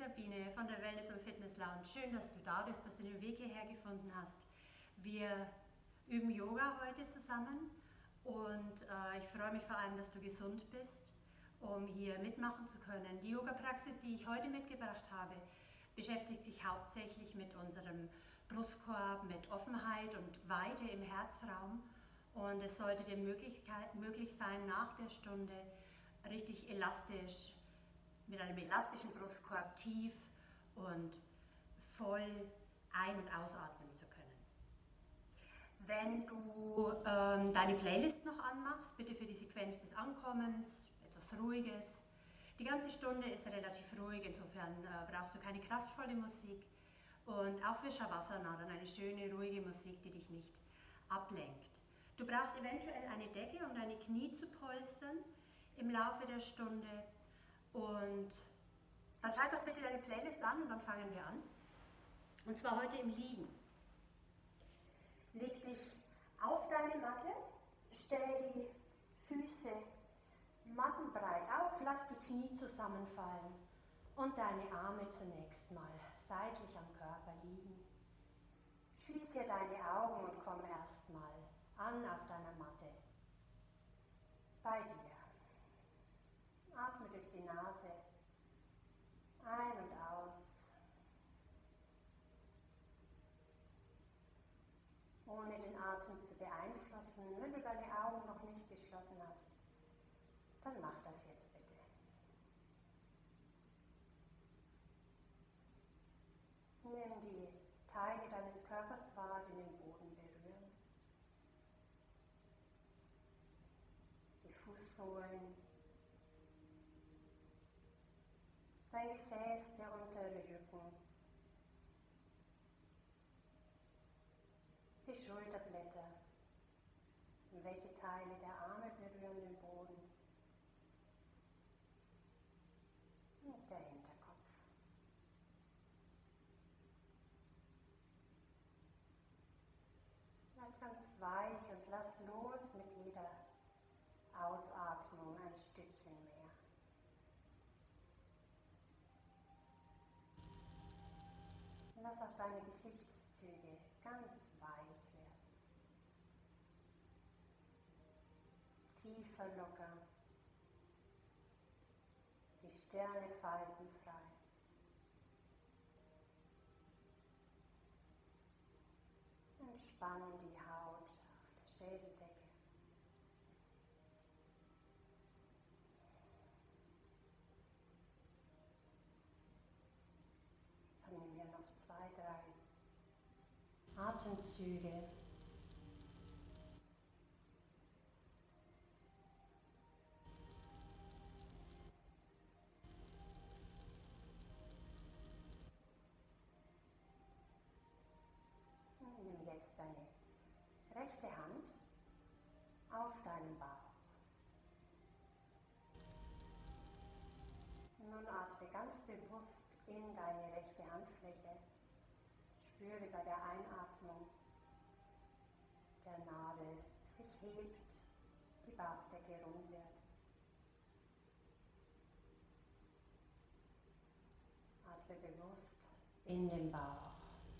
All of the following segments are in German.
Sabine von der Wellness und Fitness Lounge. Schön, dass du da bist, dass du den Weg hierher gefunden hast. Wir üben Yoga heute zusammen und ich freue mich vor allem, dass du gesund bist, um hier mitmachen zu können. Die Yoga-Praxis, die ich heute mitgebracht habe, beschäftigt sich hauptsächlich mit unserem Brustkorb, mit Offenheit und Weite im Herzraum. Und es sollte dir möglich sein, nach der Stunde richtig elastisch, mit einem elastischen Brustkorb tief und voll ein- und ausatmen zu können. Wenn du deine Playlist noch anmachst, bitte für die Sequenz des Ankommens, etwas Ruhiges. Die ganze Stunde ist relativ ruhig, insofern brauchst du keine kraftvolle Musik. Und auch für Shavasana dann eine schöne, ruhige Musik, die dich nicht ablenkt. Du brauchst eventuell eine Decke, um deine Knie zu polstern im Laufe der Stunde. Und dann schalt doch bitte deine Playlist an und dann fangen wir an. Und zwar heute im Liegen. Leg dich auf deine Matte, stell die Füße mattenbreit auf, lass die Knie zusammenfallen und deine Arme zunächst mal seitlich am Körper liegen. Schließ hier deine Augen und komm erstmal an auf deiner Matte. Bei dir. Atme durch die Nase ein und aus, ohne den Atem zu beeinflussen. Wenn du deine Augen noch nicht geschlossen hast, dann mach das jetzt bitte. Nimm die Teile deines Körpers wahr, die den Boden berühren. Die Fußsohlen, dein Gesäß, der untere Rücken, die Schulterblätter, welche Teile der Arme berühren den Boden und der Hinterkopf. Bleib ganz weich und lass los mit jeder Ausatmung ein Stückchen mehr. Lass auch deine Gesichtszüge ganz weich werden. Kiefer locker, die Stirne faltenfrei. Entspannen die Haut auf der Schädeldecke. Dann nehmen wir noch 2, 3 Atemzüge. Nimm jetzt deine rechte Hand auf deinen Bauch. Nun atme ganz bewusst in deine rechte Handfläche. Spüre, wie bei der Einatmung der Nabel sich hebt, die Bauchdecke rund wird. Atme bewusst in den Bauch.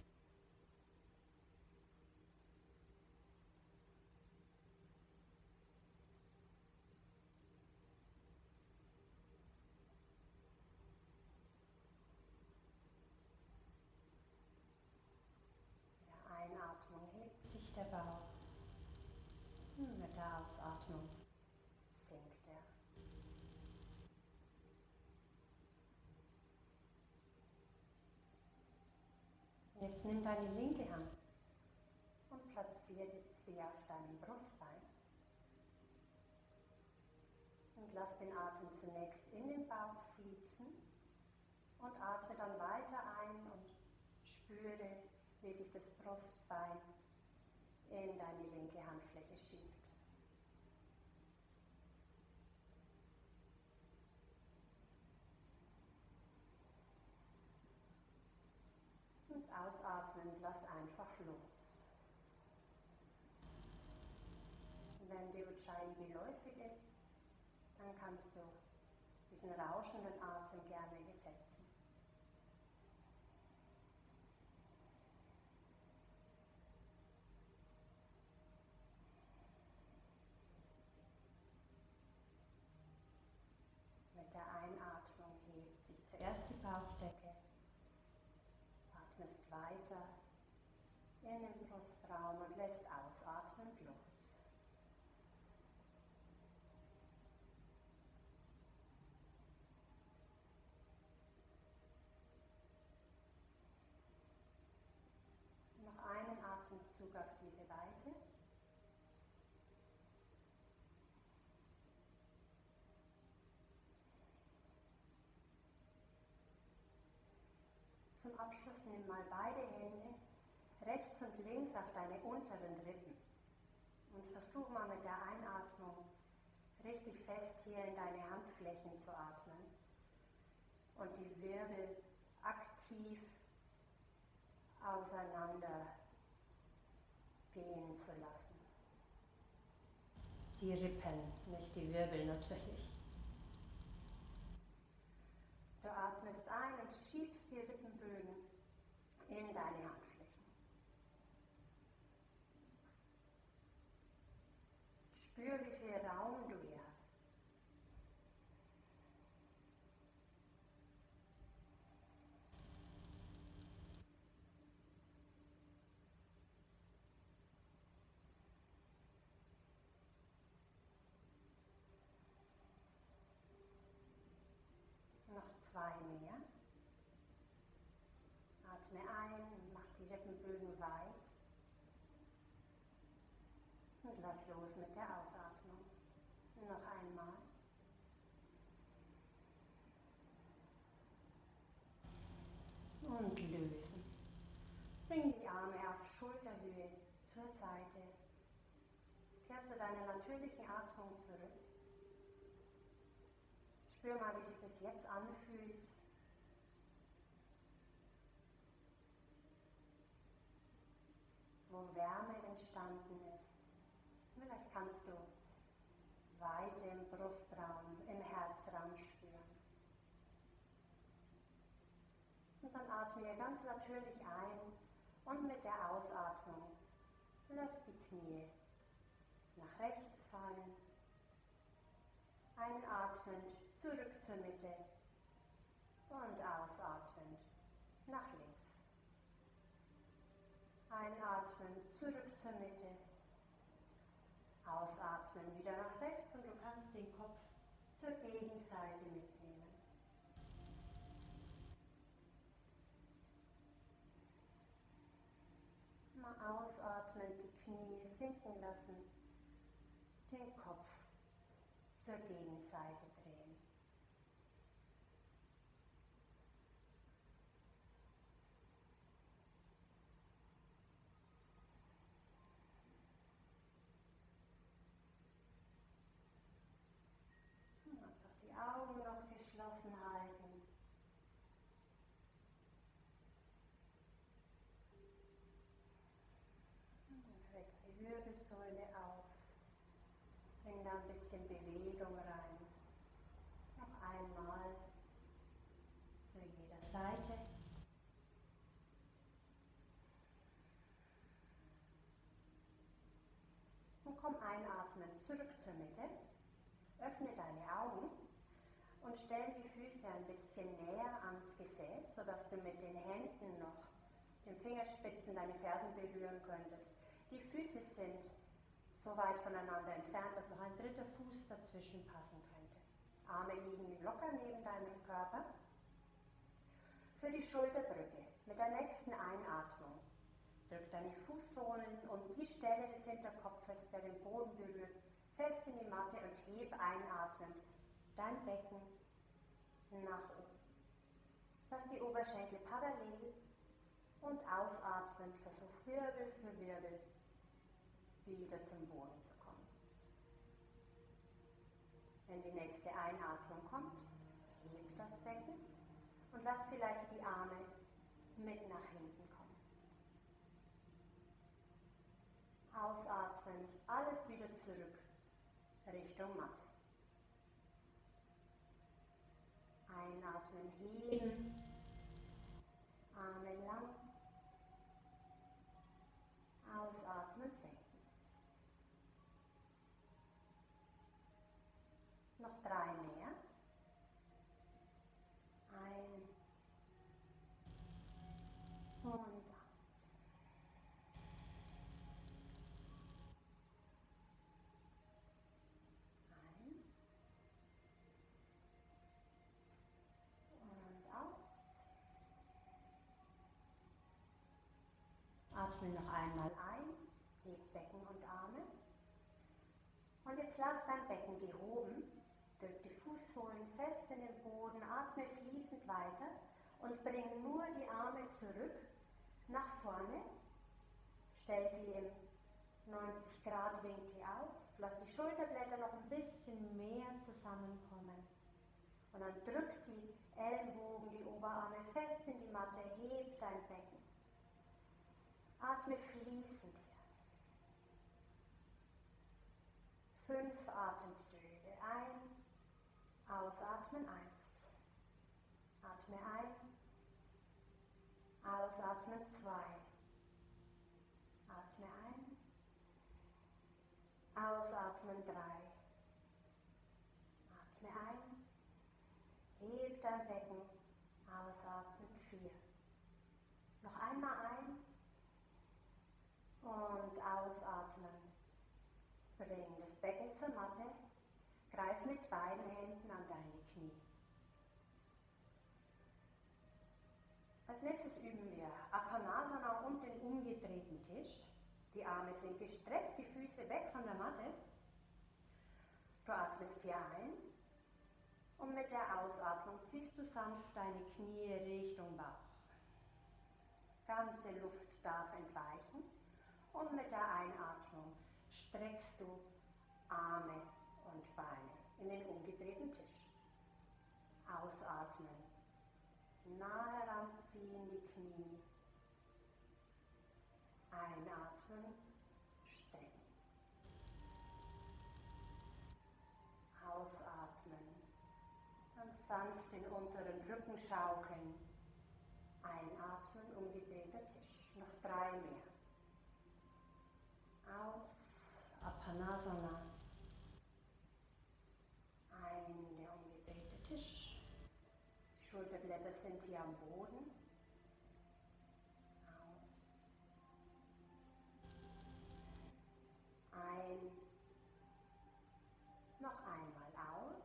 Einatmung hebt sich der Bauch, mit der Ausatmung sinkt er. Jetzt nimm deine linke Hand und platziere sie auf deinem Brustbein und lass den Atem zunächst in den Bauch fließen und atme dann weiter ein und spüre, wie sich das Brustbein in deine linke Handfläche schiebt. Und ausatmend lass einfach los. Wenn die Ujjayi geläufig ist, dann kannst du diesen rauschenden Atem gerne setzen. in den Brustraum und lässt ausatmend los. Noch einen Atemzug auf diese Weise. Zum Abschluss nimm mal beide Hände rechts und links auf deine unteren Rippen und versuch mal mit der Einatmung richtig fest hier in deine Handflächen zu atmen und die Wirbel aktiv auseinander gehen zu lassen. Die Rippen, nicht die Wirbel natürlich. Du atmest ein und schiebst die Rippenbögen in deine Handflächen. Spür, wie viel Raum du hier hast. Noch 2 mehr. Atme ein und mach die Rippenbögen weit. Und lass los mit der Ausatmung. Noch einmal. Und lösen. Bring die Arme auf Schulterhöhe zur Seite. Kehr zu deiner natürlichen Atmung zurück. Spür mal, wie sich das jetzt anfühlt. Wo Wärme entstanden ist. Vielleicht kannst du Weite im Brustraum, im Herzraum spüren. Und dann atme ganz natürlich ein und mit der Ausatmung lass die Knie nach rechts fallen. Einatmend zurück zur Mitte und ausatmend nach links. Einatmen zurück zur Mitte. Ausatmen wieder nach rechts und du kannst den Kopf zur Gegenseite mitnehmen. Mal ausatmen, die Knie sinken lassen, den Kopf zur Gegenseite drehen. Die Augen noch geschlossen halten. Weck die Wirbelsäule auf. Bring da ein bisschen Bewegung rein. Noch einmal zu jeder Seite. Und komm einatmen zurück zur Mitte. Öffne deine Augen. Und stell die Füße ein bisschen näher ans Gesäß, sodass du mit den Händen noch den Fingerspitzen deine Fersen berühren könntest. Die Füße sind so weit voneinander entfernt, dass noch ein dritter Fuß dazwischen passen könnte. Arme liegen locker neben deinem Körper. Für die Schulterbrücke mit der nächsten Einatmung drück deine Fußsohlen und die Stelle des Hinterkopfes, der den Boden berührt, fest in die Matte und heb einatmend dein Becken nach oben. Lass die Oberschenkel parallel und ausatmend versuch Wirbel für Wirbel wieder zum Boden zu kommen. Wenn die nächste Einatmung kommt, heb das Becken und lass vielleicht die Arme mit nach hinten kommen. Ausatmend, alles wieder zurück Richtung Matte. Einatmen, heben, Arme lang, ausatmen, senken. Noch 3 mehr. Ein und aus. atme noch einmal ein, heb Becken und Arme. Und jetzt lass dein Becken gehoben, drück die Fußsohlen fest in den Boden, atme fließend weiter und bring nur die Arme zurück, nach vorne. Stell sie im 90-Grad-Winkel auf, lass die Schulterblätter noch ein bisschen mehr zusammenkommen. Und dann drück die Ellenbogen, die Oberarme fest in die Matte, heb dein Becken. Atme fließend hier. 5 Atemzüge. Ein, ausatmen, 1. Atme ein, ausatmen, 2. Atme ein, ausatmen, 3. Atme ein, heb dein Becken, ausatmen, 4. Noch einmal ein und ausatmen. Bring das Becken zur Matte, greif mit beiden Händen an deine Knie. Als nächstes üben wir Apanasana und den umgedrehten Tisch. Die Arme sind gestreckt, die Füße weg von der Matte. Du atmest hier ein und mit der Ausatmung ziehst du sanft deine Knie Richtung Bauch. Ganze Luft darf entweichen und mit der Einatmung streckst du Arme und Beine in den umgedrehten Tisch. Ausatmen. Nah heranziehen die Knie. Einatmen, strecken. Ausatmen. Dann sanft den unteren Rücken schaukeln. Einatmen, umgedrehter Tisch. Noch 3 mehr. Aus, Apanasana. Ein, der umgedrehte Tisch. Die Schulterblätter sind hier am Boden. Aus. Ein. Noch einmal aus.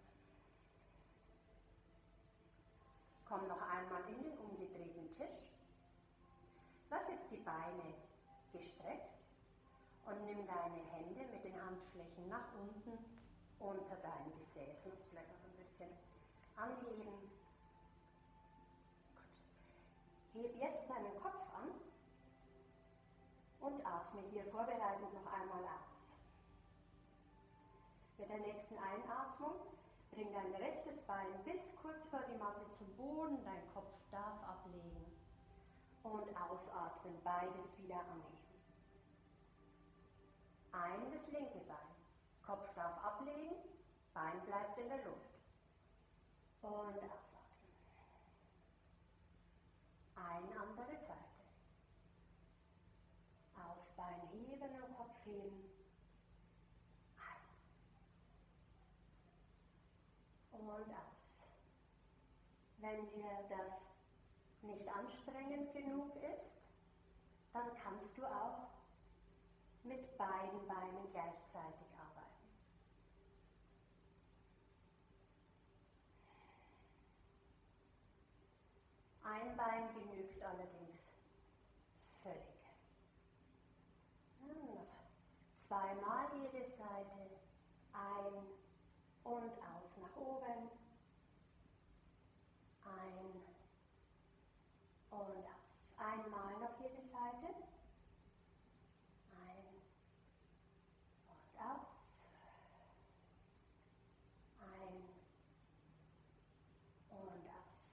Komm noch einmal in den umgedrehten Tisch. Lass jetzt die Beine gestreckt. Und nimm deine Hände mit den Handflächen nach unten unter dein Gesäß. Und vielleicht noch ein bisschen anheben. Gut. Heb jetzt deinen Kopf an und atme hier vorbereitend noch einmal aus. Mit der nächsten Einatmung bring dein rechtes Bein bis kurz vor die Matte zum Boden. Dein Kopf darf ablegen. Und ausatmen, beides wieder anheben. Ein, das linke Bein. Kopf darf ablegen, Bein bleibt in der Luft. Und ausatmen. Ein, andere Seite. Aus, Bein heben und Kopf heben. Ein. Und aus. Wenn dir das nicht anstrengend genug ist, dann kannst du auch mit beiden Beinen gleichzeitig arbeiten. Ein Bein genügt allerdings völlig. Noch 2-mal jede Seite. Ein und aus nach oben. Ein und aus. Einmal noch jede Seite. Ein und aus. Ein und aus.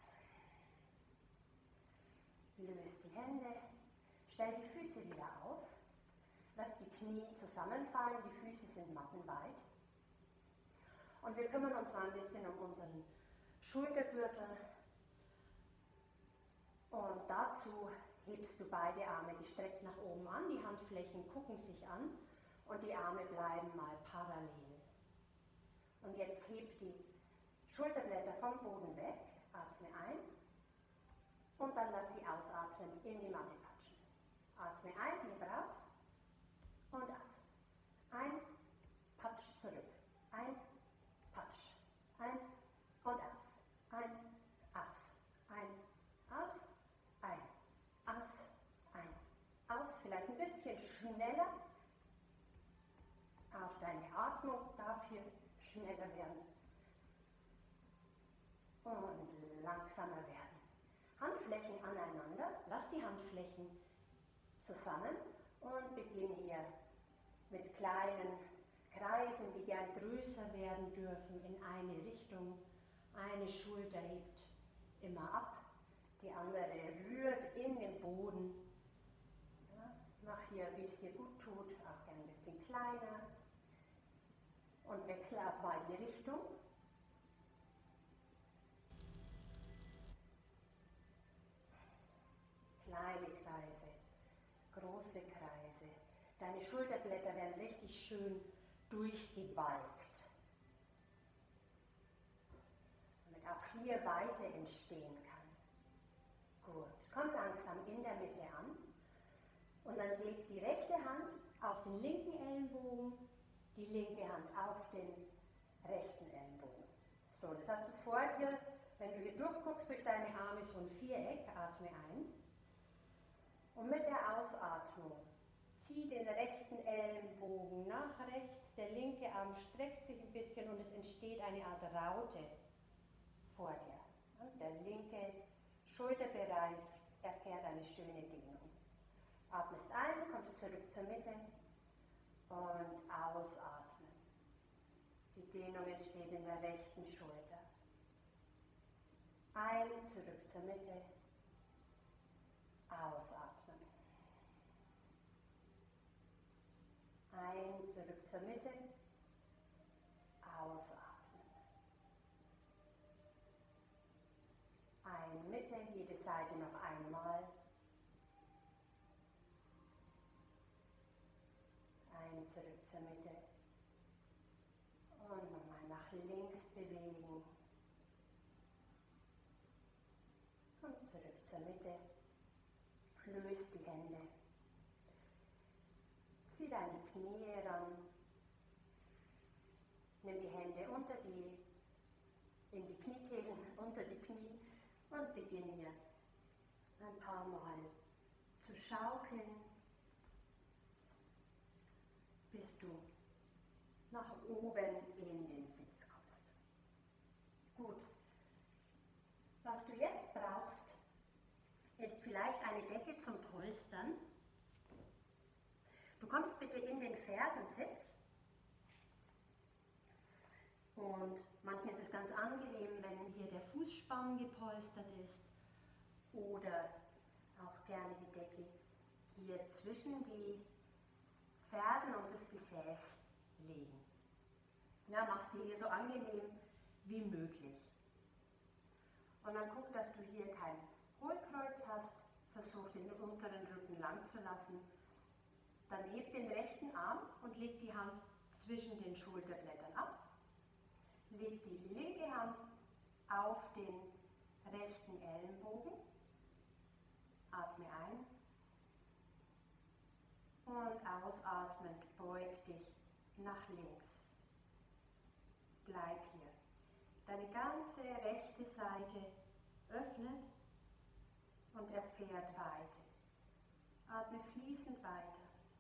Löst die Hände. Stell die Füße wieder auf. Lass die Knie zusammenfallen. Die Füße sind mattenweit. Und wir kümmern uns mal ein bisschen um unseren Schultergürtel. Und dazu hebst du beide Arme gestreckt nach oben an, die Handflächen gucken sich an und die Arme bleiben mal parallel. Und jetzt heb die Schulterblätter vom Boden weg, atme ein und dann lass sie ausatmend in die Matte patschen. Atme ein, heb raus und aus. Ein, patsch zurück. Ein, patsch. Ein und aus. Ein, aus. Ein, aus. Ein, aus, ein, aus, vielleicht ein bisschen schneller. Auch deine Atmung darf hier schneller werden und langsamer werden. Handflächen aneinander, lass die Handflächen zusammen und beginne hier mit kleinen Kreisen, die gern größer werden dürfen, in eine Richtung. Eine Schulter hebt immer ab, die andere rührt in den Boden. Ja, mach hier, wie es dir gut tut, auch gern ein bisschen kleiner. Und wechsle auch mal die Richtung. Kleine Kreise, große Kreise. Deine Schulterblätter werden richtig schön durchgebalgt. Damit auch hier Weite entstehen kann. Gut, komm langsam in der Mitte an. Und dann leg die rechte Hand auf den linken Ellenbogen, die linke Hand auf den rechten Ellenbogen. So, das hast du vor dir, wenn du hier durchguckst durch deine Arme, so ein Viereck, atme ein. Und mit der Ausatmung zieh den rechten Ellenbogen nach rechts, der linke Arm streckt sich ein bisschen und es entsteht eine Art Raute vor dir. Und der linke Schulterbereich erfährt eine schöne Dehnung. Atmest ein, kommst zurück zur Mitte und ausatmen. Die Dehnung entsteht in der rechten Schulter. Ein, zurück zur Mitte, ausatmen. Ein, zurück zur Mitte, ausatmen. Ein, Mitte, jede Seite noch einmal. Ein, zurück zur Mitte. Und nochmal nach links bewegen. Und zurück zur Mitte. Löst die Hände. Zieh deine Knie ran. Nimm die Hände in die Kniekehlen, unter die Knie und beginne hier ein paar Mal zu schaukeln, bis du nach oben in den Sitz kommst. Gut. Was du jetzt brauchst, ist vielleicht eine Decke zum Polstern. Du kommst bitte in den Fersensitz. Und manchen ist es ganz angenehm, wenn hier der Fußspann gepolstert ist oder auch gerne die Decke hier zwischen die Fersen und das Gesäß legen. Ja, machst dir hier so angenehm wie möglich. Und dann guck, dass du hier kein Hohlkreuz hast, versuch den unteren Rücken lang zu lassen. Dann heb den rechten Arm und leg die Hand zwischen den Schulterblättern ab. Leg die linke Hand auf den rechten Ellenbogen. Atme ein. Und ausatmend beug dich nach links. Bleib hier. Deine ganze rechte Seite öffnet und erfährt Weite. Atme fließend weiter.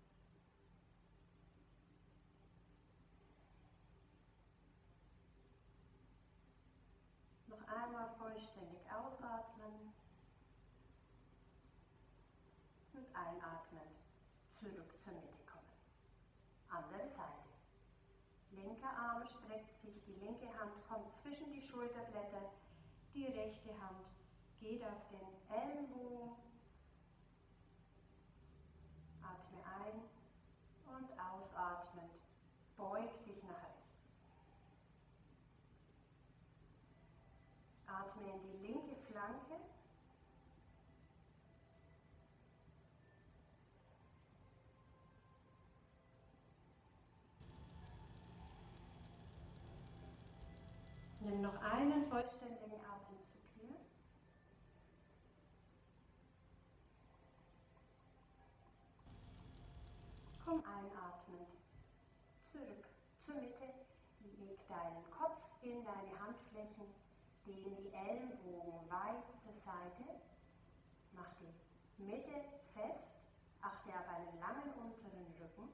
Noch einmal vollständig ausatmen und einatmen. Zurück zur Mitte kommen. Andere Seite. Linker Arm streckt sich, die linke Hand kommt zwischen die Schulterblätter, die rechte Hand geht auf den Ellenbogen. Atme ein und ausatmend beug dich nach rechts. Atme in die linke Flanke. Nimm noch einen vollständigen Atemzug hier. Komm einatmend zurück zur Mitte. Leg deinen Kopf in deine Handflächen, dehn die Ellenbogen weit zur Seite. Mach die Mitte fest, Achte auf einen langen unteren Rücken.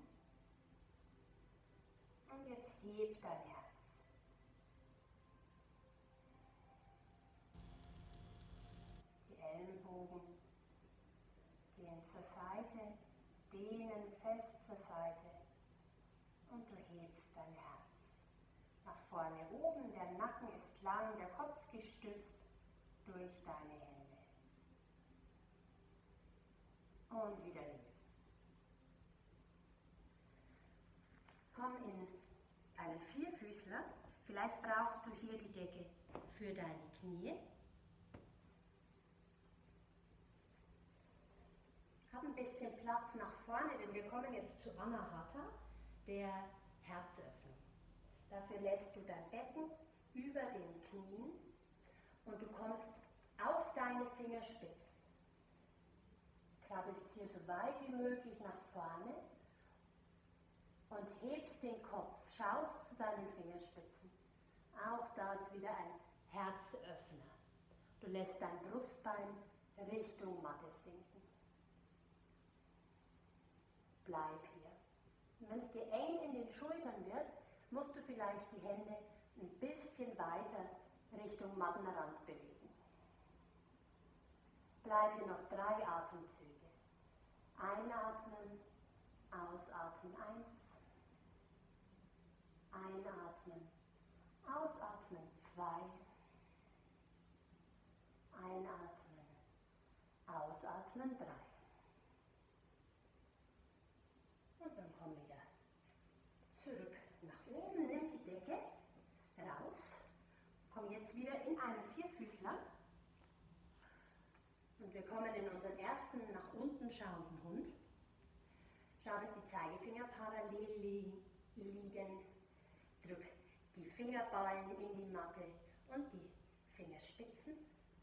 Und jetzt heb dein Herz. Die Ellenbogen gehen zur Seite, dehnen fest zur Seite und du hebst dein Herz. Nach vorne oben, der Nacken ist lang, der Kopf gestützt durch deine Hände. Und wieder lösen. Komm in einen Vierfüßler. Vielleicht brauchst du hier die Decke für deine Knie. Hab ein bisschen Platz nach vorne, denn wir kommen jetzt zu Anahata, der Herzöffnung. Dafür lässt du dein Becken über den Knien und du kommst auf deine Fingerspitzen. Krabbelst hier so weit wie möglich nach vorne und hebst den Kopf, schaust zu deinen Fingerspitzen. Auch da ist wieder ein Herzöffner. Du lässt dein Brustbein Richtung Matte sinken. Bleib hier. Wenn es dir eng in den Schultern wird, musst du vielleicht die Hände ein bisschen weiter Richtung Mattenrand bewegen. Bleib hier noch 3 Atemzüge. Einatmen, ausatmen 1. Einatmen, ausatmen 2. Einatmen, ausatmen 3. Und dann komm wieder zurück nach oben, nimm die Decke raus. Komm jetzt wieder in einen Vierfüßler. Und wir kommen in unseren ersten nach unten schauenden Hund. Schau, dass die Zeigefinger parallel liegen. Drück die Fingerballen in die Matte und die Fingerspitzen.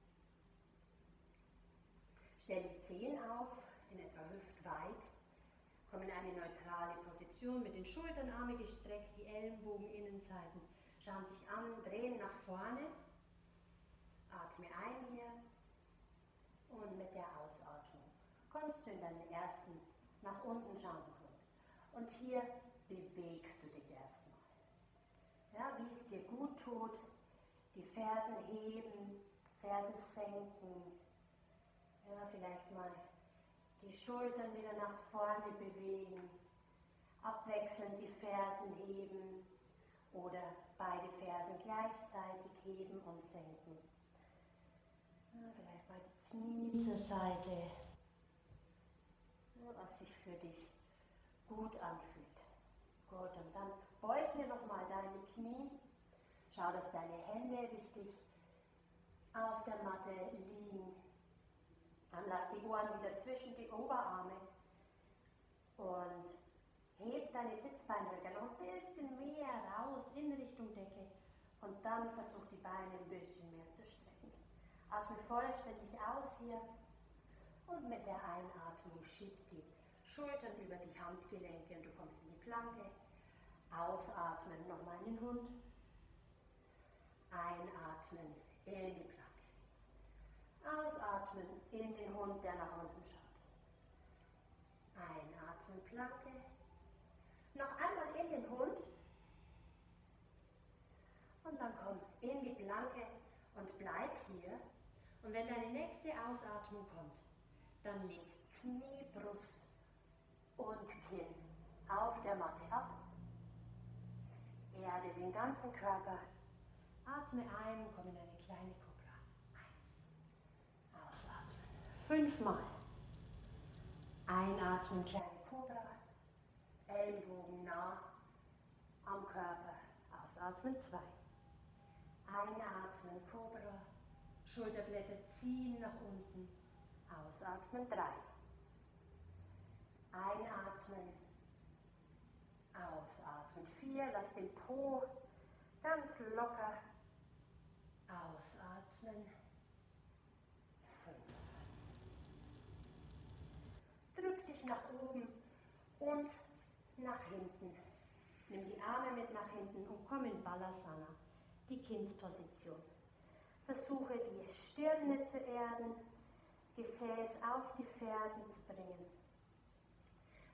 Stell die Zehen auf, in etwa hüftweit. Komm in eine neutrale Position mit den Schultern, Arme gestreckt, die Ellenbogen, Innenseiten schauen sich an, drehen nach vorne. Atme ein hier. Und mit der Ausatmung kommst du in deinen ersten nach unten schauenden Hund. Und hier bewegst du dich erstmal. Ja, wie es dir gut tut, die Fersen heben, Fersen senken. Ja, vielleicht mal die Schultern wieder nach vorne bewegen, abwechselnd die Fersen heben oder beide Fersen gleichzeitig heben und senken. Ja, vielleicht mal die Knie zur Seite, ja, was sich für dich gut anfühlt. Gut, und dann beug hier nochmal deine Knie. Schau, dass deine Hände richtig auf der Matte liegen. Dann lass die Ohren wieder zwischen die Oberarme und heb deine Sitzbeinhöcker noch ein bisschen mehr raus in Richtung Decke und dann versuch die Beine ein bisschen mehr zu strecken. Atme vollständig aus hier und mit der Einatmung schieb die Schultern über die Handgelenke und du kommst in die Planke. Ausatmen, nochmal in den Hund. Einatmen in die Planke. Ausatmen in den Hund, der nach unten schaut. Einatmen, Planke. Noch einmal in den Hund. Und dann komm in die Planke und bleib hier. Und wenn deine nächste Ausatmung kommt, dann leg Knie, Brust und Kinn auf der Matte ab. Erde den ganzen Körper. Atme ein, komm in eine kleine Kobra. 1. Ausatmen. 5-mal. Einatmen, kleine Kobra. Ellenbogen nah am Körper. Ausatmen 2. Einatmen, Kobra. Schulterblätter ziehen nach unten. Ausatmen 3. Einatmen. Ausatmen 4. Lass den Po ganz locker. Ausatmen 5. Drück dich nach oben und nach hinten. Nimm die Arme mit nach hinten und komm in Balasana, die Kindsposition. Versuche die Stirne zu erden, Gesäß auf die Fersen zu bringen.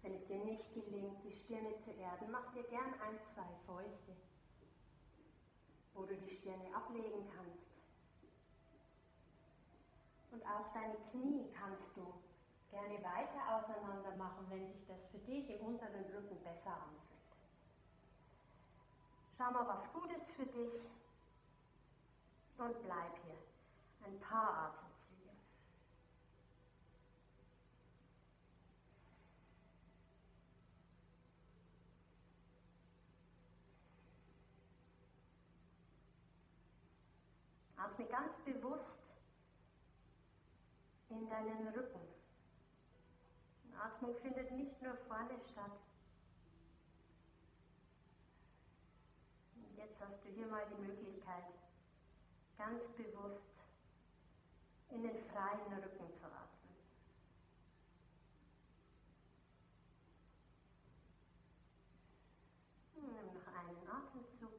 Wenn es dir nicht gelingt, die Stirne zu erden, mach dir gern 1, 2 Fäuste, wo du die Stirne ablegen kannst. Und auch deine Knie kannst du gerne weiter auseinander machen, wenn sich das für dich im unteren Rücken besser anfühlt. Schau mal, was gut ist für dich und bleib hier ein paar Atemzüge. Atme ganz bewusst in deinen Rücken. Atmung findet nicht nur vorne statt. Und jetzt hast du hier mal die Möglichkeit, ganz bewusst in den freien Rücken zu atmen. Nimm noch einen Atemzug.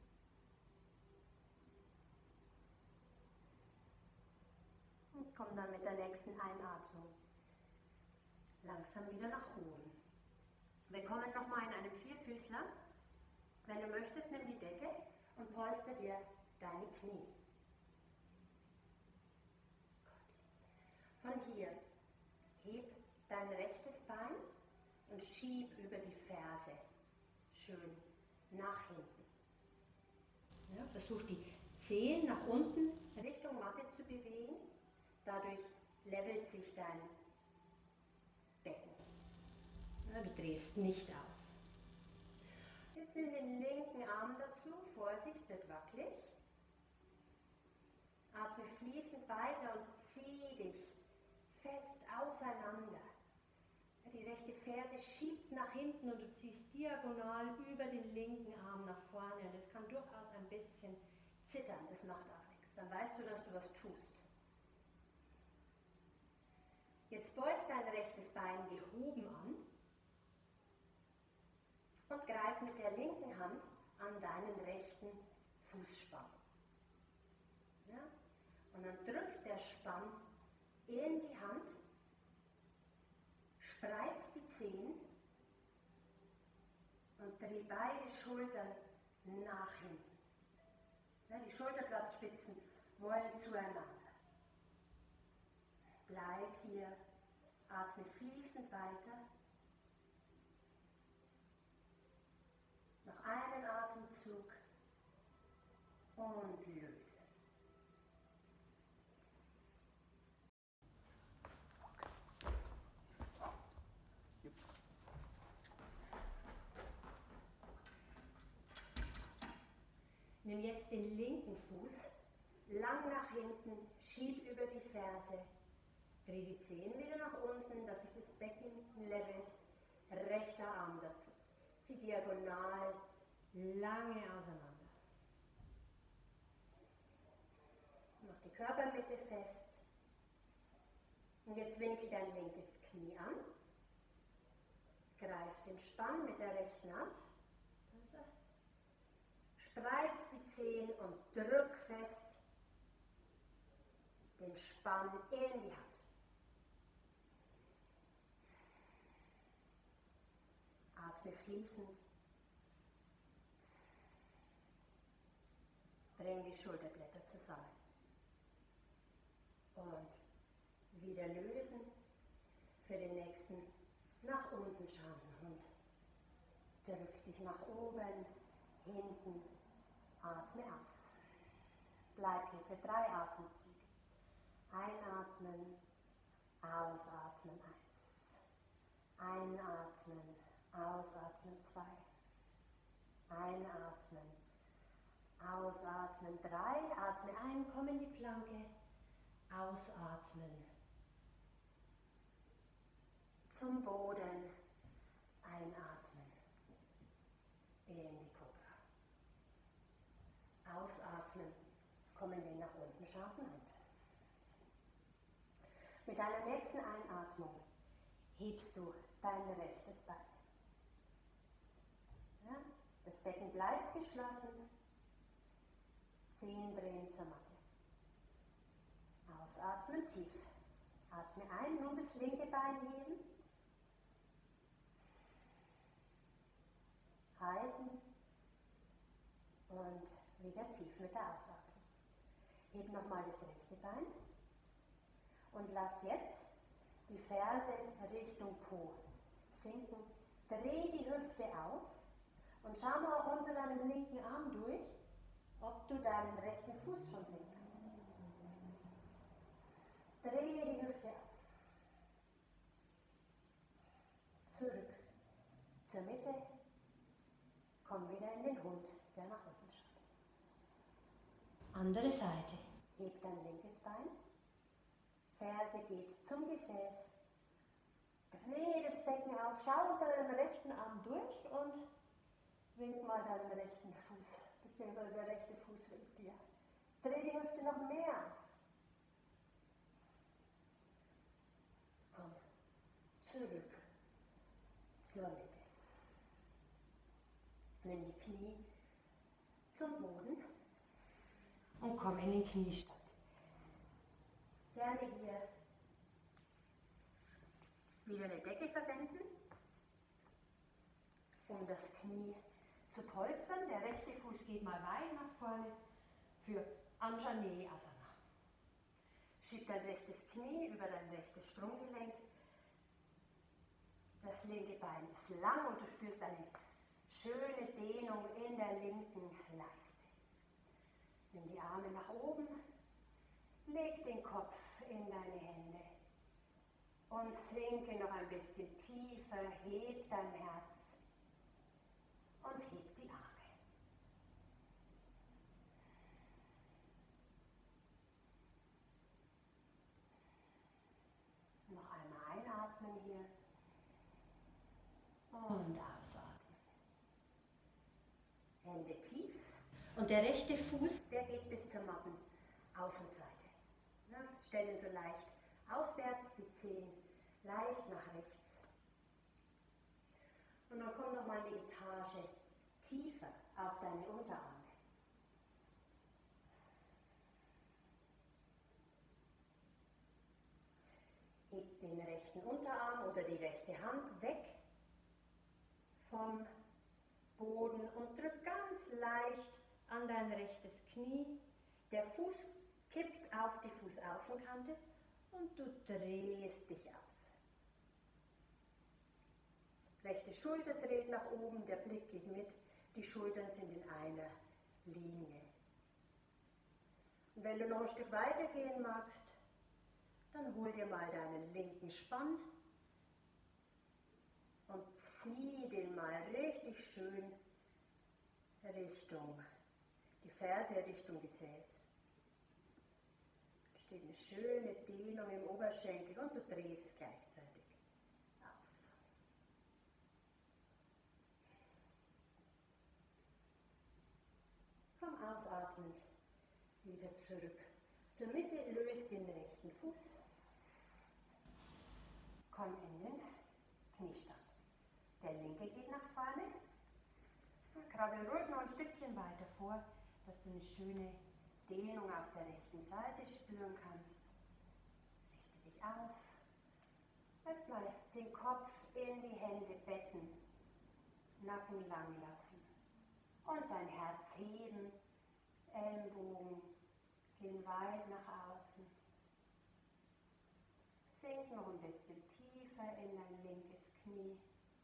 Und komm dann mit der nächsten Einatmung langsam wieder nach oben. Wir kommen nochmal in einen Vierfüßler. Wenn du möchtest, nimm die Decke und polster dir deine Knie. Von hier heb dein rechtes Bein und schieb über die Ferse schön nach hinten. Ja, versuch die Zehen nach unten Richtung Matte zu bewegen. Dadurch levelt sich dein Becken. Ja, du drehst nicht auf. Jetzt nimm den linken Arm dazu. Vorsicht, wird wackelig. Atme fließend weiter und zieh dich fest auseinander. Die rechte Ferse schiebt nach hinten und du ziehst diagonal über den linken Arm nach vorne. Und es kann durchaus ein bisschen zittern, das macht auch nichts. Dann weißt du, dass du was tust. Jetzt beug dein rechtes Bein gehoben an und greif mit der linken Hand an deinen rechten Fußspann. Ja? Und dann drück der Spann in die Hand, spreiz die Zehen und dreh beide Schultern nach hinten. Ja, die Schulterblattspitzen wollen zueinander. Bleib hier, atme fließend weiter. Noch einen Atemzug und lösen. Nimm jetzt den linken Fuß lang nach hinten, schieb über die Ferse, dreh die Zehen wieder nach unten, dass sich das Becken levelt, rechter Arm dazu. Zieh diagonal lange auseinander. Mach die Körpermitte fest. Und jetzt winkel dein linkes Knie an. Greif den Spann mit der rechten Hand. Spreiz die Zehen und drück fest den Spann in die Hand. Atme fließend. Bring die Schulterblätter zusammen. Und wieder lösen. Für den nächsten nach unten schauen und drück dich nach oben, hinten. Atme aus. Bleib hier für 3 Atemzüge. Einatmen, ausatmen 1. Einatmen, ausatmen 2. Einatmen, ausatmen 3. Atme ein, komm in die Planke. Ausatmen. Zum Boden. Einatmen. In die Kobra. Ausatmen. Komm in den nach unten scharfen Hund. Mit deiner nächsten Einatmung hebst du dein rechtes Bein. Ja? Das Becken bleibt geschlossen. Zehen drehen zur Matte. Ausatmen tief. Atme ein, nun das linke Bein heben. halten und wieder tief mit der Ausatmung. Heb nochmal das rechte Bein und lass jetzt die Ferse Richtung Po sinken. Dreh die Hüfte auf und schau mal unter deinem linken Arm durch, ob du deinen rechten Fuß schon sehen kannst. Drehe die Hüfte auf. Zurück zur Mitte. Komm wieder in den Hund, der nach unten schaut. Andere Seite. Heb dein linkes Bein. Ferse geht zum Gesäß. Dreh das Becken auf. Schau unter deinem rechten Arm durch und wink mal deinen rechten Fuß, beziehungsweise der rechte Fuß winkt dir. Dreh die Hüfte noch mehr auf. Komm, zurück zur Mitte. Nimm die Knie zum Boden und komm in den Kniestand. Gerne hier wieder eine Decke verwenden, um das Knie zu polstern. Der rechte Fuß geht mal weit nach vorne für Anjaneyasana. Schieb dein rechtes Knie über dein rechtes Sprunggelenk. Das linke Bein ist lang und du spürst eine schöne Dehnung in der linken Leiste. Nimm die Arme nach oben, leg den Kopf in deine Hände und sinke noch ein bisschen tiefer, heb dein Herz und heb die Arme. Noch einmal einatmen hier und ausatmen. Hände tief und der rechte Fuß, der geht bis zur Mattenaußenseite. Ja, stell ihn so leicht aufwärts, die Zehen leicht nach rechts. Und dann komm nochmal eine Etage tiefer auf deine Unterarme. Heb den rechten Unterarm oder die rechte Hand weg vom Boden und drück ganz leicht an dein rechtes Knie. Der Fuß kippt auf die Fußaußenkante und du drehst dich auf. Rechte Schulter dreht nach oben, der Blick geht mit, die Schultern sind in einer Linie. Und wenn du noch ein Stück weiter gehen magst, dann hol dir mal deinen linken Spann und zieh den mal richtig schön Richtung, die Ferse Richtung Gesäß. Da steht eine schöne Dehnung im Oberschenkel und du drehst gleichzeitig auf. Komm ausatmend wieder zurück zur Mitte, löst den rechten Fuß. Komm in den Kniestand. Der linke geht nach vorne. Krabbel ruhig noch ein Stückchen weiter vor, dass du eine schöne Dehnung auf der rechten Seite spüren kannst. Richte dich auf. Lass mal den Kopf in die Hände betten. Nacken lang lassen. Und dein Herz heben. Ellenbogen gehen weit nach außen. Sink noch ein bisschen tiefer in dein linkes Knie.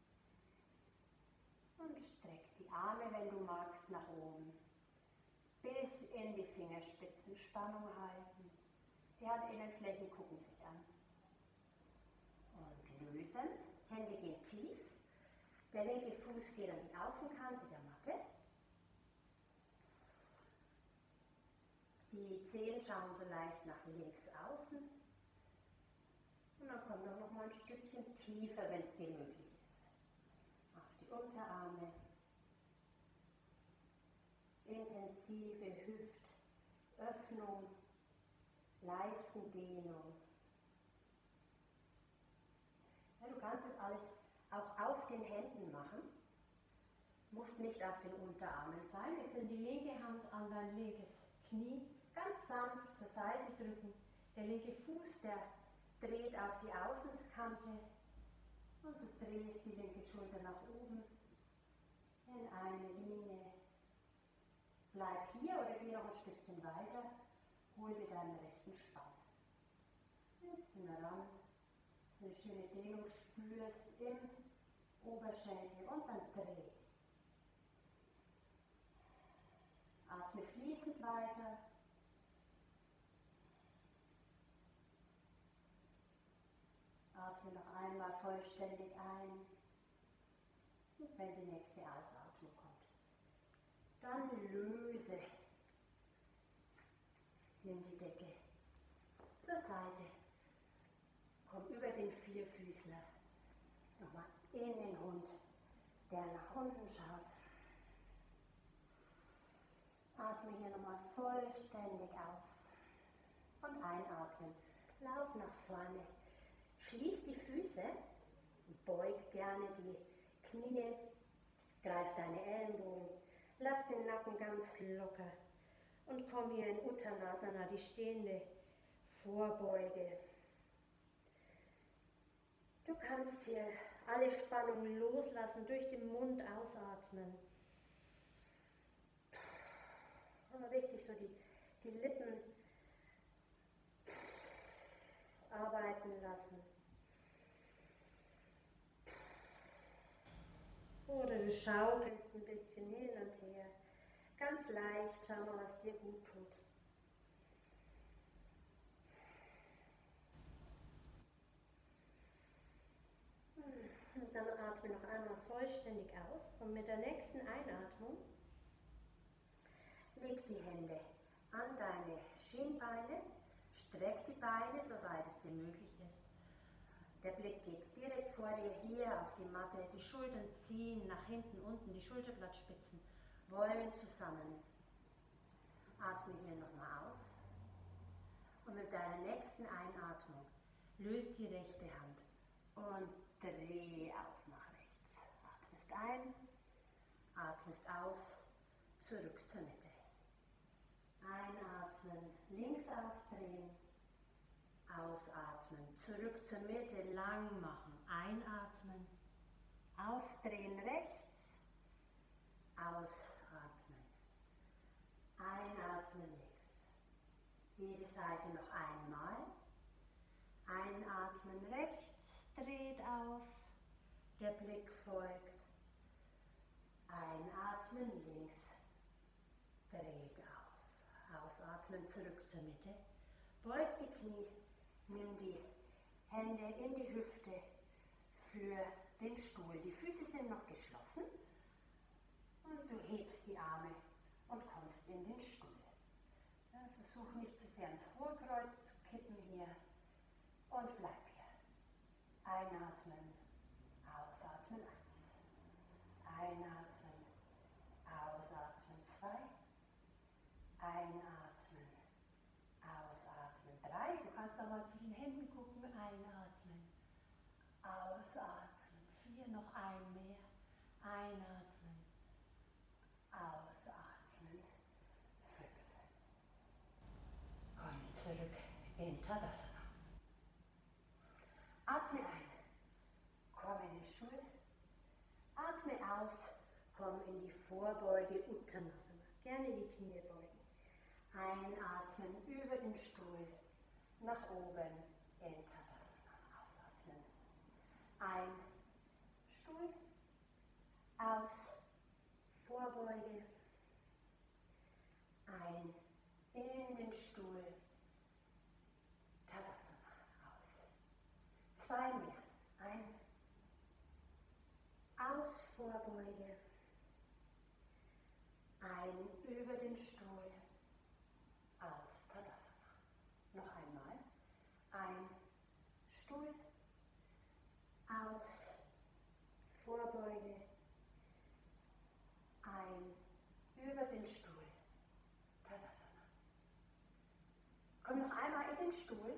Und streck die Arme, wenn du magst, nach oben. Bis in die Fingerspitzen Spannung halten. Die Handinnenflächen gucken sich an. Und lösen. Hände gehen tief. Der linke Fuß geht an die Außenkante der Matte. Die Zehen schauen so leicht nach links außen. Und dann komm doch noch mal ein Stückchen tiefer, wenn es dir möglich ist. Auf die Unterarme. Intensive Hüftöffnung, Leistendehnung. Ja, du kannst es alles auch auf den Händen machen. Musst nicht auf den Unterarmen sein. Jetzt in die linke Hand an dein linkes Knie. Ganz sanft zur Seite drücken. Der linke Fuß, der dreht auf die Außenkante und du drehst die linke Schulter nach oben. in eine Linie. Bleib hier oder geh noch ein Stückchen weiter. Hol dir deinen rechten Spann. Ein bisschen ran, dass du eine schöne Dehnung spürst im Oberschenkel und dann dreh. Atme fließend weiter. Atme noch einmal vollständig ein. Und wenn die nächste Ausatmung kommt, dann löse. Nimm die Decke zur Seite. Komm über den Vierfüßler. Nochmal in den Hund, der nach unten schaut. Atme hier nochmal vollständig aus. Und einatmen. Lauf nach vorne. Schließ die Füße. Beug gerne die Knie. Greif deine Ellenbogen. Lass den Nacken ganz locker. Und komm hier in Uttanasana, die stehende Vorbeuge. Du kannst hier alle Spannungen loslassen, durch den Mund ausatmen. Und richtig so die Lippen arbeiten lassen. Oder du schaukelst ein bisschen hin und her. Ganz leicht, schau mal, was dir gut tut. Und dann atme noch einmal vollständig aus und mit der nächsten Einatmung leg die Hände an deine Schienbeine, streck die Beine, soweit es dir möglich ist. Der Blick geht direkt vor dir hier auf die Matte, die Schultern ziehen nach hinten, unten, die Schulterblattspitzen wollen zusammen. Atme hier nochmal aus und mit deiner nächsten Einatmung löst die rechte Hand und dreh auf nach rechts. Atmest ein, atmest aus, zurück zur Mitte. Einatmen, links aufdrehen, ausatmen, zurück zur Mitte, lang machen, einatmen, aufdrehen rechts, ausatmen, einatmen links. Jede Seite noch einmal, einatmen rechts, dreht auf, der Blick folgt, einatmen links, dreht auf. Ausatmen, zurück zur Mitte. Beug die Knie, nimm die Hände in die Hüfte für den Stuhl. Die Füße sind noch geschlossen und du hebst die Arme und kommst in den Stuhl. Ja, versuch nicht zu sehr ins Hohlkreuz zu kippen hier und bleib hier. Einatmen, ausatmen 1. Einatmen, ausatmen 2. Einatmen, ausatmen 3. Du kannst auch mal zu den Händen gucken. Einatmen, ausatmen 4. Noch ein mehr. Einatmen, ausatmen 5. Komm zurück in Tadasana. Atme ein, komm in den Stuhl. Atme aus, komm in die Vorbeuge Uttanasana. Gerne die Knie beugen. Einatmen über den Stuhl, nach oben in Tadasana. Ausatmen. Ein, Stuhl, aus, Vorbeuge, ein, in den Stuhl, Tadasana. Aus. 2 mehr. Ein, aus, Vorbeuge, ein, über den Stuhl, aus, Tadasana. Noch einmal. Ein, Stuhl, aus, Vorbeuge, ein, über den Stuhl, Tadasana. Komm noch einmal in den Stuhl.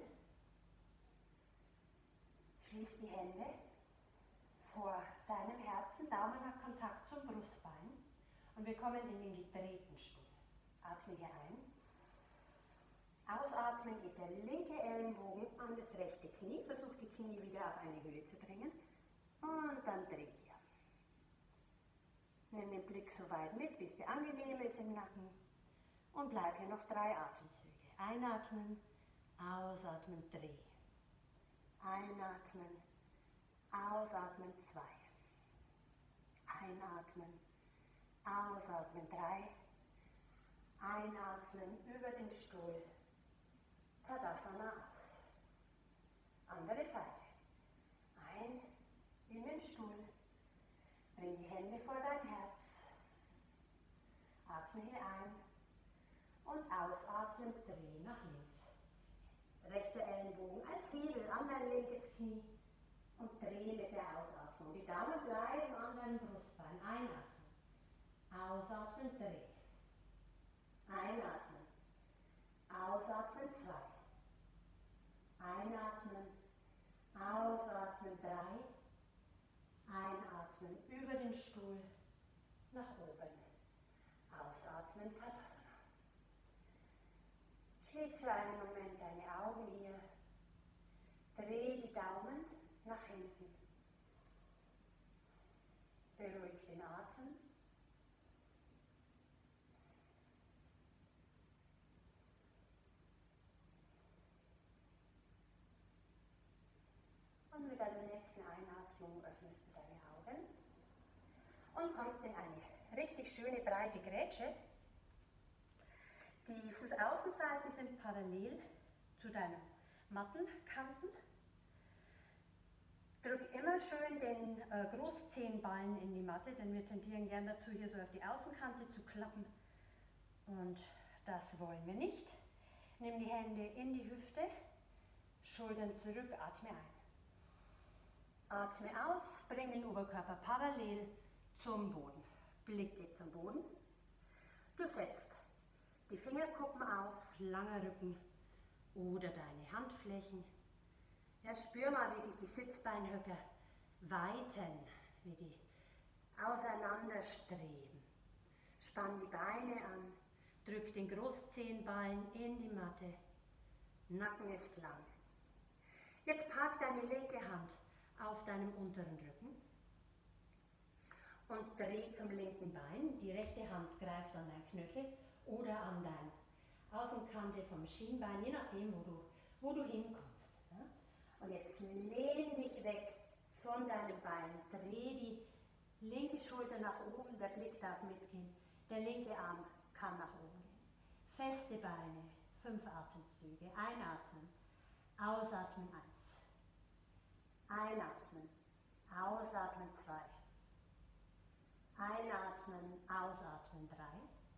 Schließ die Hände vor deinem Herzen. Daumen hat Kontakt zum Brustbein. Und wir kommen in den gedrehten Stuhl. Atme hier ein. Ausatmen geht der linke Ellenbogen an das rechte Knie. Versuch die Knie wieder auf eine Höhe zu bringen. Und dann dreh hier. Nimm den Blick so weit mit, wie es dir angenehm ist im Nacken. Und bleib hier noch 3 Atemzüge. Einatmen, ausatmen, dreh. Einatmen, ausatmen, 2. Einatmen, ausatmen, 3. Einatmen über den Stuhl. Tadasana aus. Andere Seite. Ein in den Stuhl. Bring die Hände vor dein Herz. Atme hier ein und ausatmen, dreh nach links. Rechter Ellenbogen als Hebel an dein linkes Knie und dreh mit der Ausatmung. Die Daumen bleiben an deinem Brustbein. Einatmen. Ausatmen, dreh. Einatmen. Ausatmen, 2. Einatmen. Ausatmen, 3. Einatmen über den Stuhl nach oben. Ausatmen, Tadasana. Schließ für einen Moment deine Augen hier. Dreh die Daumen nach hinten. Beruhig den Atem. Und mit deiner nächsten Einatmung öffnest du deine Augen und kommst in eine richtig schöne breite Grätsche. Die Fußaußenseiten sind parallel zu deinen Mattenkanten. Drück immer schön den Großzehenballen in die Matte, denn wir tendieren gern dazu, hier so auf die Außenkante zu klappen. Und das wollen wir nicht. Nimm die Hände in die Hüfte, Schultern zurück, atme ein. Atme aus, bring den Oberkörper parallel zum Boden. Blick geht zum Boden. Du setzt die Fingerkuppen auf, langer Rücken oder deine Handflächen. Ja, spür mal, wie sich die Sitzbeinhöcker weiten, wie die auseinanderstreben. Spann die Beine an, drück den Großzehenballen in die Matte. Nacken ist lang. Jetzt pack deine linke Hand auf deinem unteren Rücken und dreh zum linken Bein. Die rechte Hand greift an dein Knöchel oder an deine Außenkante vom Schienbein, je nachdem, wo du hinkommst. Ja? Und jetzt lehn dich weg von deinem Bein, dreh die linke Schulter nach oben, der Blick darf mitgehen, der linke Arm kann nach oben gehen. Feste Beine, 5 Atemzüge, einatmen, ausatmen 1. Einatmen, ausatmen 2. Einatmen, ausatmen 3.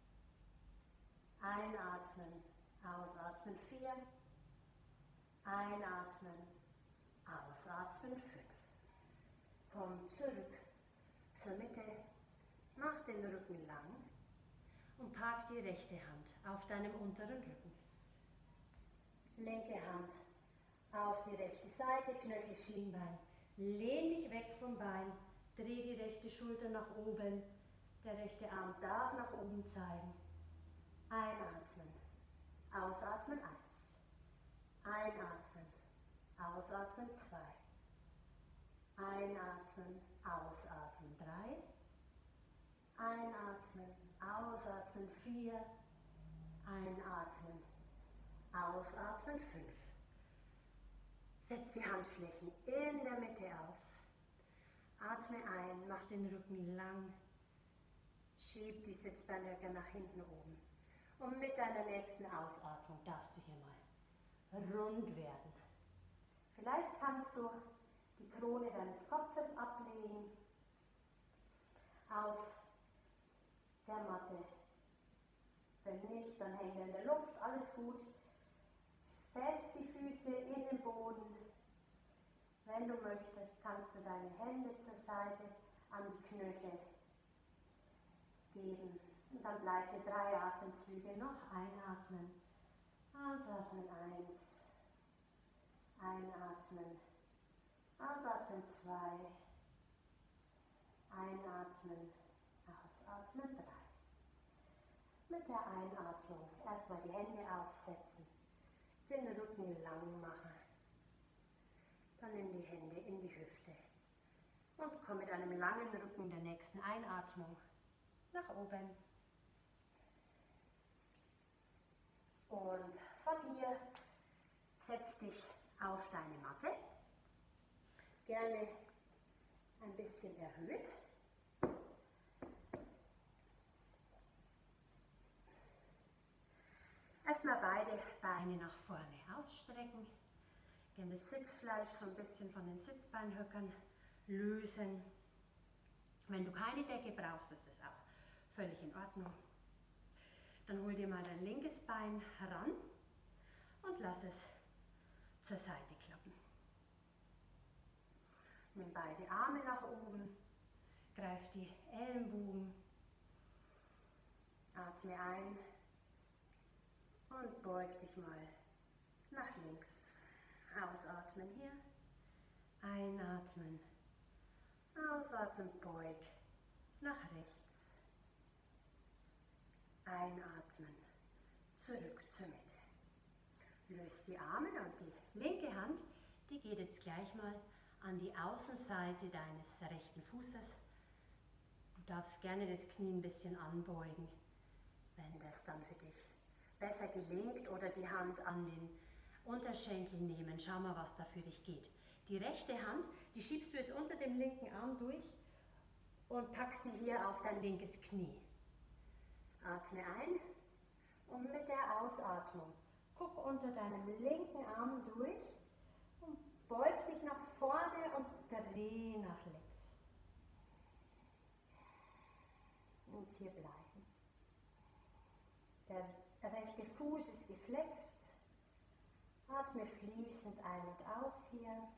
Einatmen, ausatmen 4. Einatmen, ausatmen 5. Komm zurück zur Mitte, mach den Rücken lang und pack die rechte Hand auf deinem unteren Rücken. Linke Hand auf die rechte Seite, Knöchel, Schienbein. Lehn dich weg vom Bein, dreh die rechte Schulter nach oben. Der rechte Arm darf nach oben zeigen. Einatmen, ausatmen 1. Einatmen, ausatmen 2. Einatmen, ausatmen 3. Einatmen, ausatmen 4. Einatmen, ausatmen 5. Setz die Handflächen in der Mitte auf. Atme ein, mach den Rücken lang. Schieb die Sitzbeinhöcker nach hinten oben. Und mit deiner nächsten Ausatmung darfst du hier mal rund werden. Vielleicht kannst du die Krone deines Kopfes ablegen auf der Matte. Wenn nicht, dann hängt er in der Luft, alles gut. Fest die Füße in den Boden. Wenn du möchtest, kannst du deine Hände zur Seite an die Knöchel geben. Und dann bleibt hier 3 Atemzüge noch. Einatmen, ausatmen 1. Einatmen, ausatmen 2. Einatmen, ausatmen 3. Mit der Einatmung erstmal die Hände aufsetzen, den Rücken lang machen. Dann nimm die Hände in die Hüfte und komm mit einem langen Rücken der nächsten Einatmung nach oben. Und von hier setz dich auf deine Matte, gerne ein bisschen erhöht. Erstmal beide Beine nach vorne ausstrecken, gerne das Sitzfleisch so ein bisschen von den Sitzbeinhöckern lösen. Wenn du keine Decke brauchst, ist das auch völlig in Ordnung. Dann hol dir mal dein linkes Bein heran und lass es zur Seite klappen. Nimm beide Arme nach oben, greif die Ellenbogen, atme ein und beug dich mal nach links. Ausatmen hier, einatmen, ausatmen, beug nach rechts. Einatmen, zurück zur Mitte. Löst die Arme und die linke Hand, die geht jetzt gleich mal an die Außenseite deines rechten Fußes. Du darfst gerne das Knie ein bisschen anbeugen, wenn das dann für dich besser gelingt, oder die Hand an den Unterschenkel nehmen. Schau mal, was da für dich geht. Die rechte Hand, die schiebst du jetzt unter dem linken Arm durch und packst die hier auf dein linkes Knie. Atme ein und mit der Ausatmung guck unter deinem linken Arm durch und beug dich nach vorne und dreh nach links. Und hier bleiben. Der rechte Fuß ist geflext. Atme fließend ein und aus hier.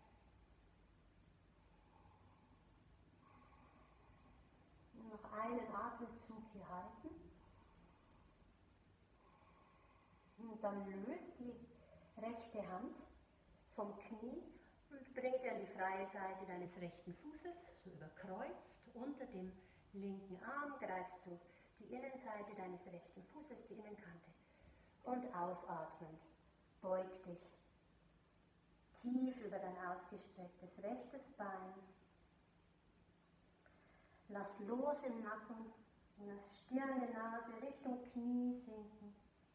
Und noch einen Atemzug hier halten. Und dann löst die rechte Hand vom Knie und bring sie an die freie Seite deines rechten Fußes, so überkreuzt. Unter dem linken Arm greifst du die Innenseite deines rechten Fußes, die Innenkante. Und ausatmend, beug dich tief über dein ausgestrecktes rechtes Bein. Lass los im Nacken und lass Stirn, Nase Richtung Knie sinken.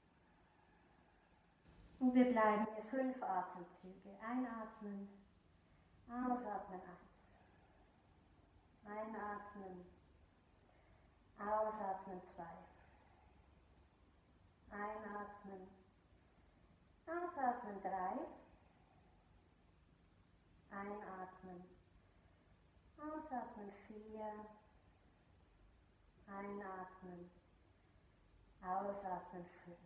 Und wir bleiben hier 5 Atemzüge. Einatmen, ausatmen 1. Einatmen, ausatmen 2. Einatmen, ausatmen 3. Einatmen, ausatmen 4. Einatmen, ausatmen 5.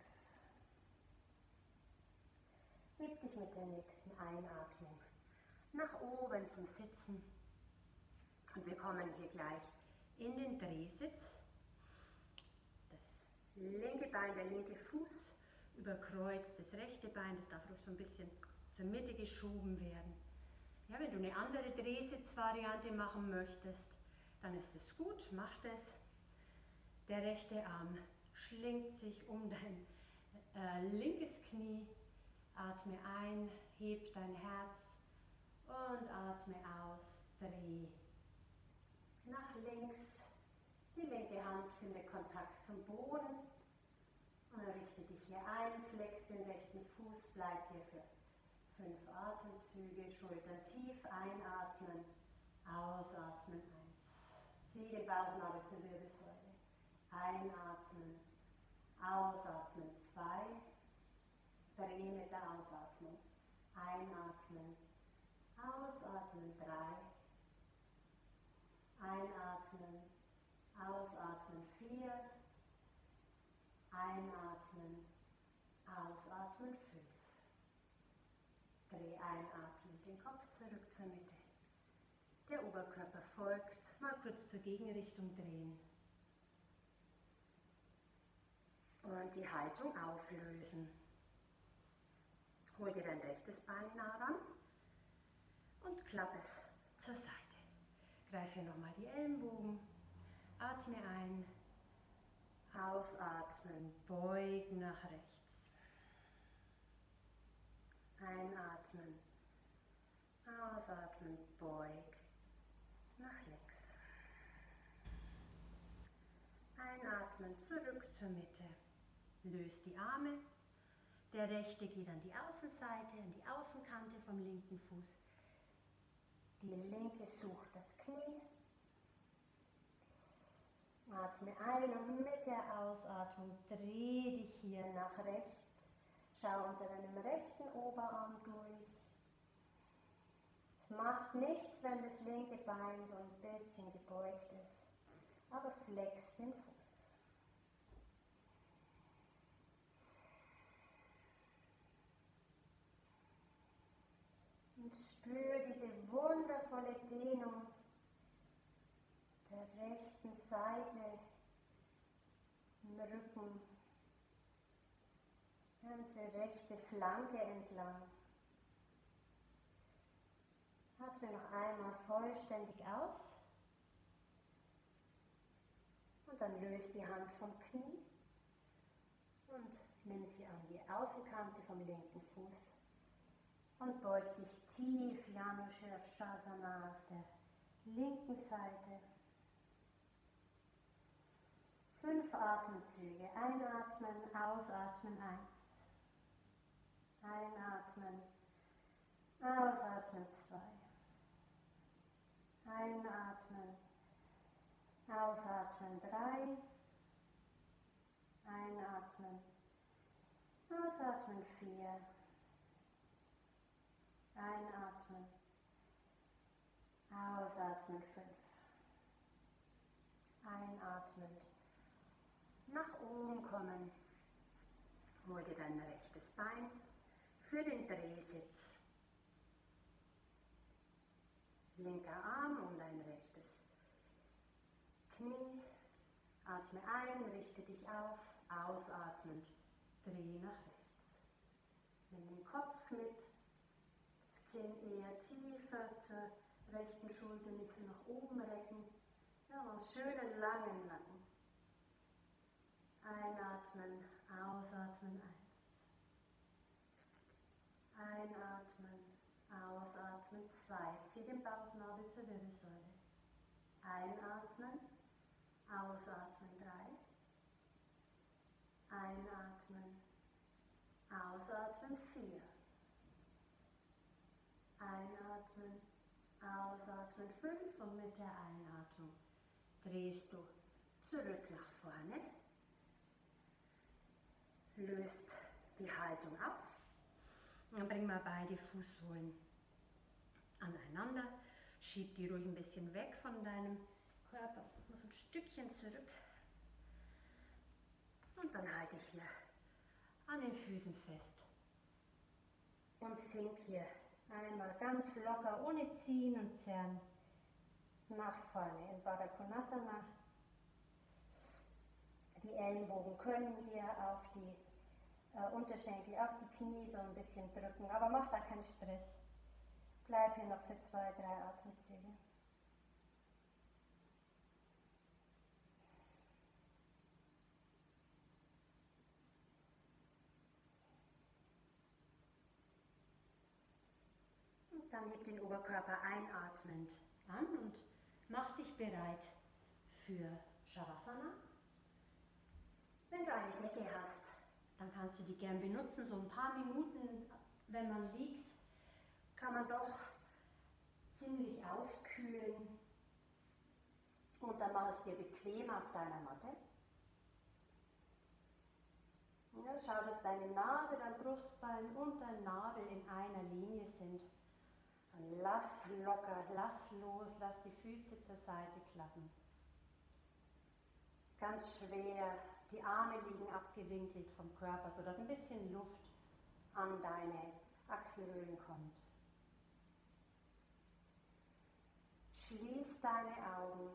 Heb dich mit der nächsten Einatmung nach oben zum Sitzen. Und wir kommen hier gleich in den Drehsitz. Das linke Bein, der linke Fuß überkreuzt, das rechte Bein, das darf ruhig so ein bisschen zur Mitte geschoben werden. Ja, wenn du eine andere Drehsitzvariante machen möchtest, dann ist es gut, mach das. Der rechte Arm schlingt sich um dein linkes Knie. Atme ein, heb dein Herz und atme aus, dreh nach links. Die linke Hand findet Kontakt zum Boden und richte dich hier ein, flex den rechten Fuß, bleib hier für 5 Atemzüge, Schultern tief einatmen, ausatmen 1. Zieh den Bauchnabel zur Wirbelsäule. Einatmen, ausatmen 2. Dreh mit der Ausatmung. Einatmen, ausatmen 3. Einatmen, ausatmen 4. Einatmen, ausatmen 5. Dreh einatmen, den Kopf zurück zur Mitte. Der Oberkörper folgt. Mal kurz zur Gegenrichtung drehen. Und die Haltung auflösen. Hol dir dein rechtes Bein nah ran und klapp es zur Seite. Greif hier nochmal die Ellenbogen, atme ein, ausatmen, beug nach rechts. Einatmen, ausatmen, beug nach links. Einatmen zurück zur Mitte. Löst die Arme. Der rechte geht an die Außenseite, an die Außenkante vom linken Fuß. Die linke sucht das Knie. Atme ein und mit der Ausatmung dreh dich hier nach rechts. Schau unter deinem rechten Oberarm durch. Es macht nichts, wenn das linke Bein so ein bisschen gebeugt ist, aber flex den Fuß. Und spür diese wundervolle Dehnung der rechten Seite im Rücken, ganze rechte Flanke entlang. Atme noch einmal vollständig aus und dann löst die Hand vom Knie und nimm sie an die Außenkante vom linken Fuß und beug dich tief, Janu Shirshasana auf der linken Seite. 5 Atemzüge. Einatmen, ausatmen, 1. Einatmen, ausatmen, 2. Einatmen, ausatmen, 3. Einatmen, ausatmen, 4. Einatmen, ausatmen, 5. Einatmend nach oben kommen. Hol dir dein rechtes Bein für den Drehsitz. Linker Arm um dein rechtes Knie. Atme ein, richte dich auf, ausatmend, drehe nach rechts. Nimm den Kopf mit, das Kinn eher tiefer zur rechten Schulter, nicht so nach oben recken. Ja, einen schönen langen Nacken. Einatmen, ausatmen, 1. Einatmen, ausatmen, 2. Zieh den Bauchnabel zur Wirbelsäule. Einatmen, ausatmen, 3. Einatmen, ausatmen, 4. Einatmen, ausatmen, 5 und mit der Einatmung drehst du zurück nach vorne. Löst die Haltung auf. Dann bring mal beide Fußsohlen aneinander. Schieb die ruhig ein bisschen weg von deinem Körper. Noch ein Stückchen zurück. Und dann halte ich hier an den Füßen fest. Und sink hier einmal ganz locker, ohne Ziehen und Zerren, nach vorne in Baddha-Konasana. Die Ellenbogen können hier auf die Unterschenkel, auf die Knie so ein bisschen drücken, aber mach da keinen Stress. Bleib hier noch für 2, 3 Atemzüge. Und dann heb den Oberkörper einatmend an und mach dich bereit für Shavasana. Wenn du eine Decke hast, dann kannst du die gern benutzen, so ein paar Minuten, wenn man liegt, kann man doch ziemlich auskühlen. Und dann mach es dir bequem auf deiner Matte. Ja, schau, dass deine Nase, dein Brustbein und dein Nabel in einer Linie sind. Dann lass locker, lass los, lass die Füße zur Seite klappen. Ganz schwer. Die Arme liegen abgewinkelt vom Körper, sodass ein bisschen Luft an deine Achselhöhlen kommt. Schließ deine Augen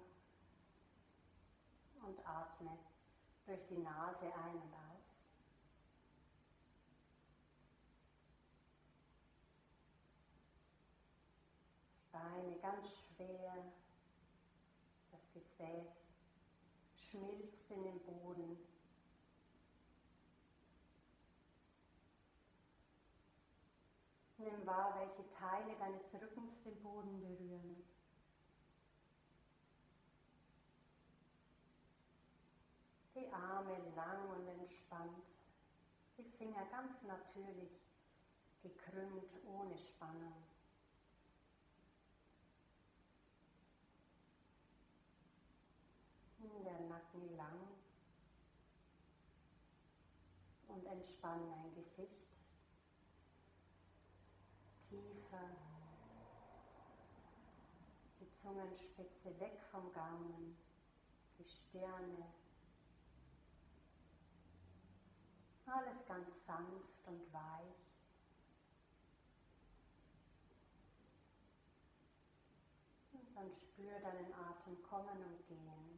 und atme durch die Nase ein und aus. Beine ganz schwer, das Gesäß schmilzt in den Boden. Nimm wahr, welche Teile deines Rückens den Boden berühren. Die Arme lang und entspannt. Die Finger ganz natürlich gekrümmt, ohne Spannung. Der Nacken lang und entspann dein Gesicht, Kiefer, die Zungenspitze weg vom Gaumen, die Stirne. Alles ganz sanft und weich. Und dann spür deinen Atem kommen und gehen,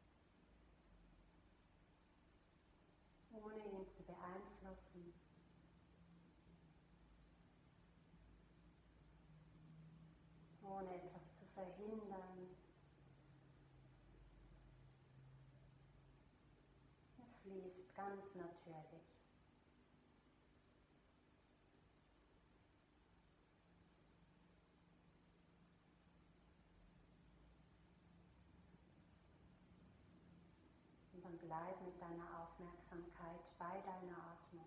ohne ihn zu beeinflussen. Ohne etwas zu verhindern. Er fließt ganz natürlich. Und dann bleib mit deiner Aufmerksamkeit bei deiner Atmung.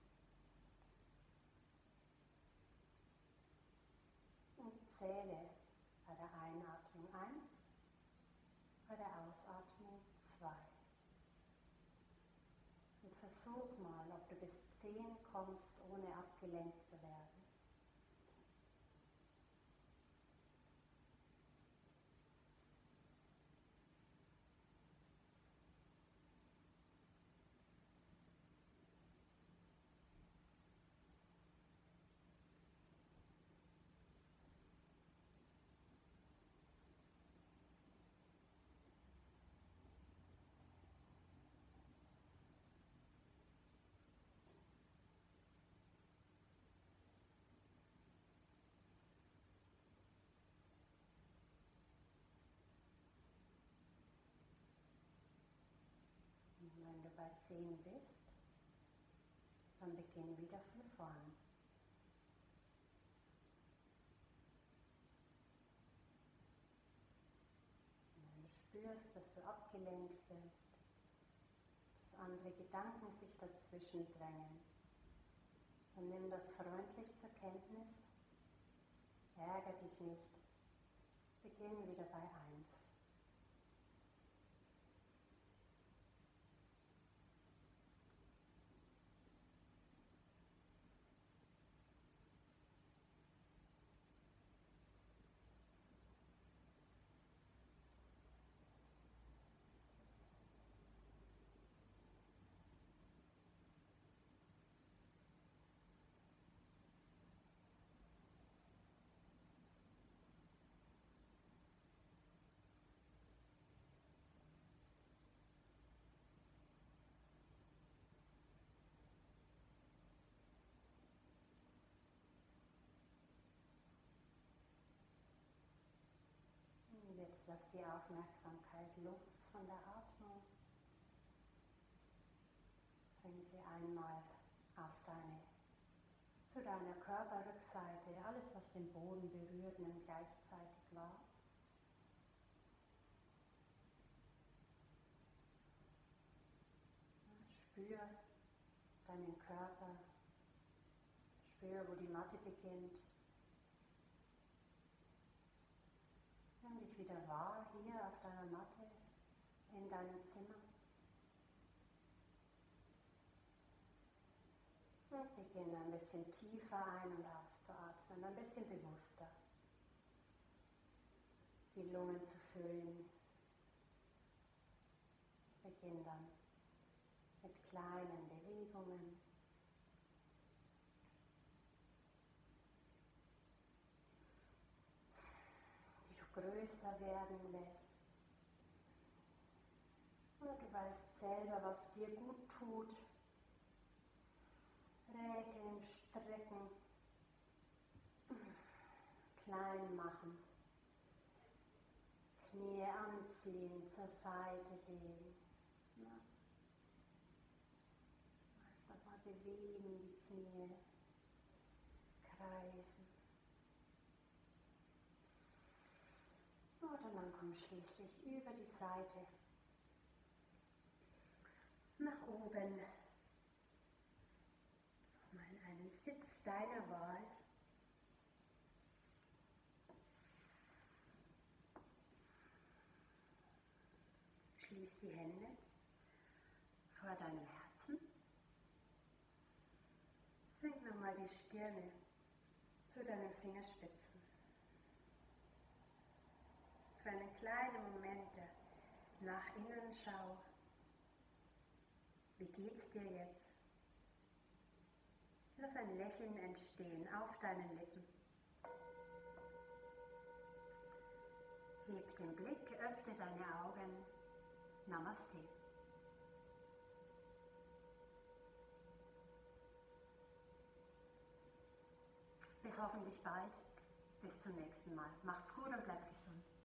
Und zähle bei der Einatmung 1, bei der Ausatmung 2. Und versuch mal, ob du bis 10 kommst, ohne abgelenkt zu werden. Und wenn du bei 10 bist, dann beginn wieder von vorn. Und wenn du spürst, dass du abgelenkt wirst, dass andere Gedanken sich dazwischen drängen, dann nimm das freundlich zur Kenntnis, ärger dich nicht, beginn wieder bei 1. Jetzt lass die Aufmerksamkeit los von der Atmung. Bring sie einmal zu deiner Körperrückseite. Alles, was den Boden berührt, nimm gleichzeitig wahr. Spür deinen Körper. Spür, wo die Matte beginnt. Nimm dich wieder wahr hier auf deiner Matte, in deinem Zimmer. Und beginne ein bisschen tiefer ein- und auszuatmen, ein bisschen bewusster. Die Lungen zu füllen. Beginn dann mit kleinen Bewegungen. Größer werden lässt. Und du weißt selber, was dir gut tut. Räkeln, strecken, klein machen, Knie anziehen, zur Seite legen. Einfach mal bewegen, die Knie kreisen. Und dann komm schließlich über die Seite nach oben. Mal in einen Sitz deiner Wahl. Schließ die Hände vor deinem Herzen. Senk nochmal die Stirne zu deinen Fingerspitzen. Für einen kleinen Moment der nach innen schau. Wie geht's dir jetzt? Lass ein Lächeln entstehen auf deinen Lippen. Heb den Blick, öffne deine Augen. Namaste. Bis hoffentlich bald. Bis zum nächsten Mal. Macht's gut und bleibt gesund.